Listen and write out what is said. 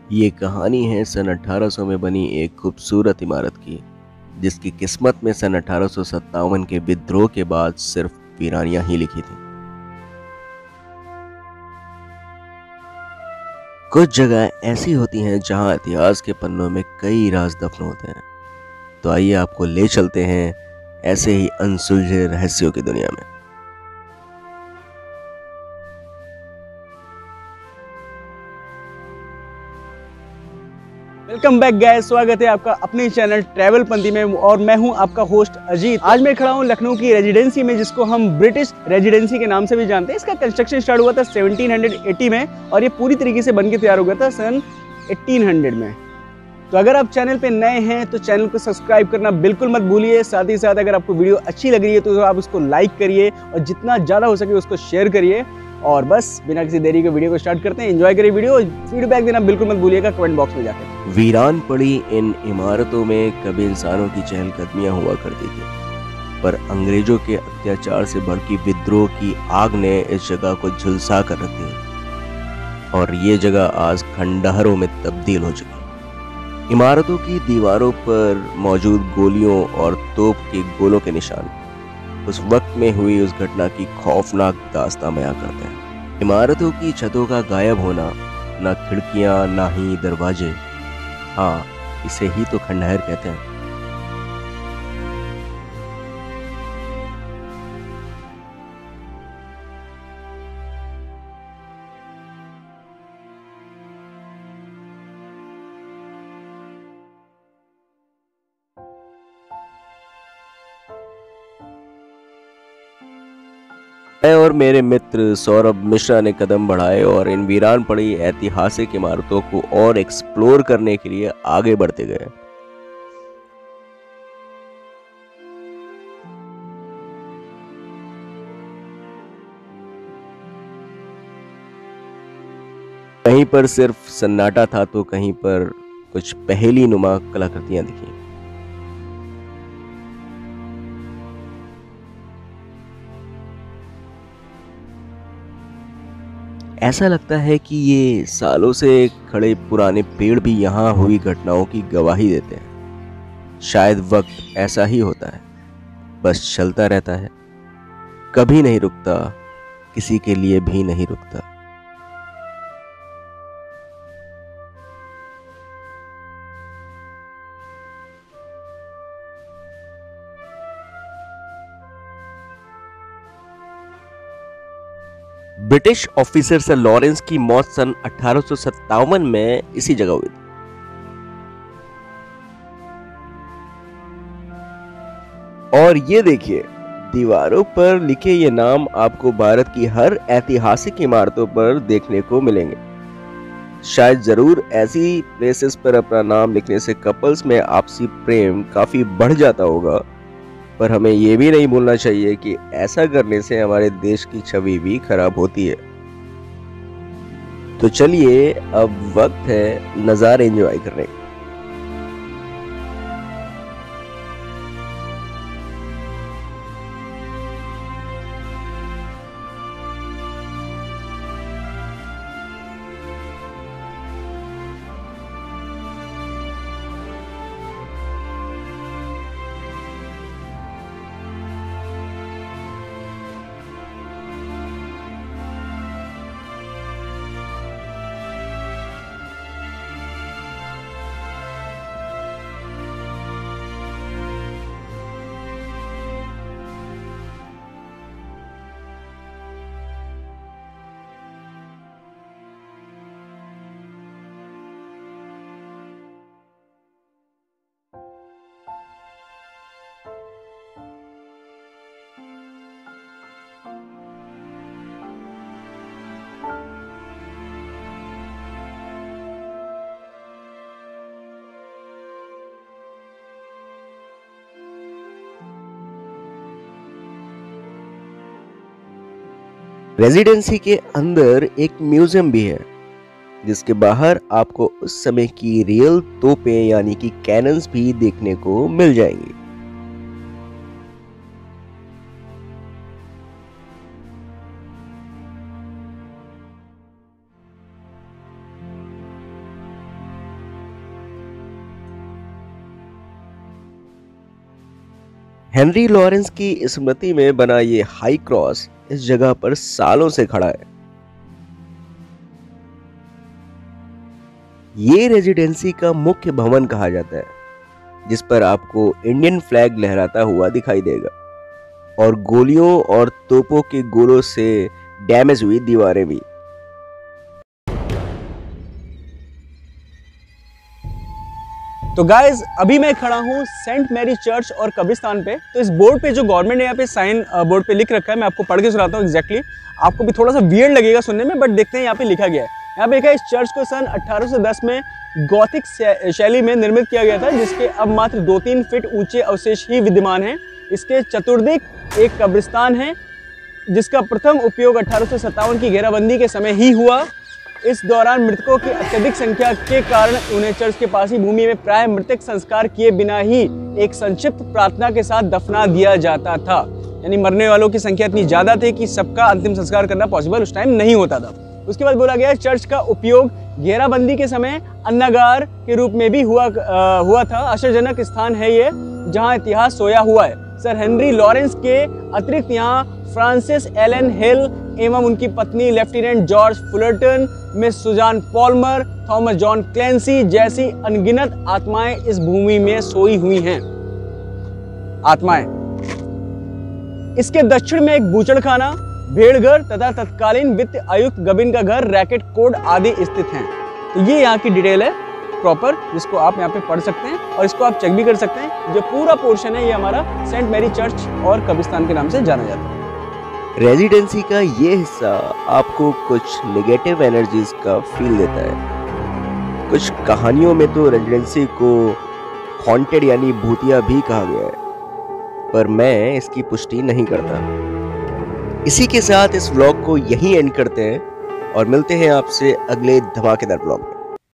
ये कहानी है सन 1800 में बनी एक खूबसूरत इमारत की, जिसकी किस्मत में सन 1857 के विद्रोह के बाद सिर्फ वीरानियां ही लिखी थी। कुछ जगह ऐसी होती हैं जहां इतिहास के पन्नों में कई राज दफन होते हैं। तो आइए आपको ले चलते हैं ऐसे ही अनसुलझे रहस्यों की दुनिया में। वेलकम बैक गाइस, स्वागत है आपका अपने चैनल ट्रैवल पंथी में और मैं हूं आपका होस्ट अजीत। आज मैं खड़ा हूं लखनऊ की रेजिडेंसी में, जिसको हम ब्रिटिश रेजिडेंसी के नाम से भी जानते हैं। इसका कंस्ट्रक्शन स्टार्ट हुआ था 1780 में और ये पूरी तरीके से बनके तैयार हो गया था सन 1800 में। तो अगर आप चैनल पे नए हैं तो चैनल को सब्सक्राइब करना बिल्कुल मत भूलिए। साथ ही साथ अगर आपको वीडियो अच्छी लग रही है तो आप उसको लाइक करिए और जितना ज़्यादा हो सके उसको शेयर करिए। और बस बिना किसी देरी के वीडियो को स्टार्ट करते हैं। एंजॉय करिए वीडियो। फीडबैक देना बिल्कुल मत भूलिएगा कमेंट बॉक्स में जाकर। वीरान पड़ी इन इमारतों में कभी इंसानों की चहलकदमियां हुआ करती थी, पर अंग्रेजों के अत्याचार से भड़की विद्रोह की आग ने इस जगह को झुलसा कर रख दिया और ये जगह आज खंडहरों में तब्दील हो चुकी है। इमारतों की दीवारों पर मौजूद गोलियों और तोप के गोलों के निशान उस वक्त में हुई उस घटना की खौफनाक दास्तां बयां करते हैं। इमारतों की छतों का गायब होना, ना खिड़कियां ना ही दरवाजे, हाँ, इसे ही तो खंडहर कहते हैं। मैं और मेरे मित्र सौरभ मिश्रा ने कदम बढ़ाए और इन वीरान पड़ी ऐतिहासिक इमारतों को और एक्सप्लोर करने के लिए आगे बढ़ते गए। कहीं पर सिर्फ सन्नाटा था तो कहीं पर कुछ पहेली नुमा कलाकृतियां दिखी। ऐसा लगता है कि ये सालों से खड़े पुराने पेड़ भी यहाँ हुई घटनाओं की गवाही देते हैं। शायद वक्त ऐसा ही होता है, बस चलता रहता है, कभी नहीं रुकता, किसी के लिए भी नहीं रुकता। ब्रिटिश ऑफिसर सर लॉरेंस की मौत सन 1857 में इसी जगह हुई थी। और ये देखिए, दीवारों पर लिखे ये नाम आपको भारत की हर ऐतिहासिक इमारतों पर देखने को मिलेंगे। शायद जरूर ऐसी प्लेसेस पर अपना नाम लिखने से कपल्स में आपसी प्रेम काफी बढ़ जाता होगा, पर हमें ये भी नहीं भूलना चाहिए कि ऐसा करने से हमारे देश की छवि भी खराब होती है। तो चलिए, अब वक्त है नज़ारे एंजॉय करने का। रेजिडेंसी के अंदर एक म्यूजियम भी है, जिसके बाहर आपको उस समय की रियल तोपें यानी कि कैनन्स भी देखने को मिल जाएंगी। हेनरी लॉरेंस की स्मृति में बना ये हाई क्रॉस इस जगह पर सालों से खड़ा है। ये रेजिडेंसी का मुख्य भवन कहा जाता है, जिस पर आपको इंडियन फ्लैग लहराता हुआ दिखाई देगा और गोलियों और तोपों के गोलों से डैमेज हुई दीवारें भी। तो गाइज अभी मैं खड़ा हूँ सेंट मैरी चर्च और कब्रिस्तान पे। तो इस बोर्ड पे जो गवर्नमेंट ने यहाँ पे साइन बोर्ड पे लिख रखा है, मैं आपको पढ़ के सुनाता हूँ एग्जैक्टली। आपको भी थोड़ा सा वियर्ड लगेगा सुनने में, बट देखते हैं यहाँ पे लिखा गया है। यहाँ पे लिखा है, इस चर्च को सन 1810 में गॉथिक शैली में निर्मित किया गया था, जिसके अब मात्र 2-3 फीट ऊंचे अवशेष ही विद्यमान हैं। इसके चतुर्दिक एक कब्रिस्तान है, जिसका प्रथम उपयोग 1857 की घेराबंदी के समय ही हुआ। इस दौरान मृतकों की अत्यधिक संख्या के कारण उन्हें चर्च के पास ही भूमि में प्राय मृतक संस्कार किए बिना ही एक संक्षिप्त प्रार्थना के साथ दफना दिया जाता था। यानी मरने वालों की संख्या इतनी ज्यादा थी कि सबका अंतिम संस्कार करना पॉसिबल उस टाइम नहीं होता था। उसके बाद बोला गया, चर्च का उपयोग घेराबंदी के समय अन्नागार के रूप में भी हुआ था। आश्चर्यजनक स्थान है ये, जहाँ इतिहास सोया हुआ है। सर हेनरी लॉरेंस के अतिरिक्त यहाँ फ्रांसिस एलन हिल एवं उनकी पत्नी lieutenant George Fullerton, miss Susan Palmer, Thomas John Clancy जैसी अनगिनत आत्माएं इस भूमि में सोई हुई हैं। आत्माएं। इसके दक्षिण में एक बूचड़खाना, भेड़घर तथा तत्कालीन वित्त आयुक्त गबिन का घर, रैकेट कोड आदि स्थित हैं। तो ये यहाँ की डिटेल है प्रॉपर, जिसको आप यहाँ पे पढ़ सकते हैं और इसको आप चेक भी कर सकते हैं। जो पूरा पोर्शन है ये हमारा सेंट मैरी चर्च और कब्रिस्तान के नाम से जाना जाता है। रेजिडेंसी का ये हिस्सा आपको कुछ नेगेटिव एनर्जीज का फील देता है। कुछ कहानियों में तो रेजिडेंसी को हॉन्टेड यानी भूतिया भी कहा गया है, पर मैं इसकी पुष्टि नहीं करता। इसी के साथ इस व्लॉग को यहीं एंड करते हैं और मिलते हैं आपसे अगले धमाकेदार व्लॉग में।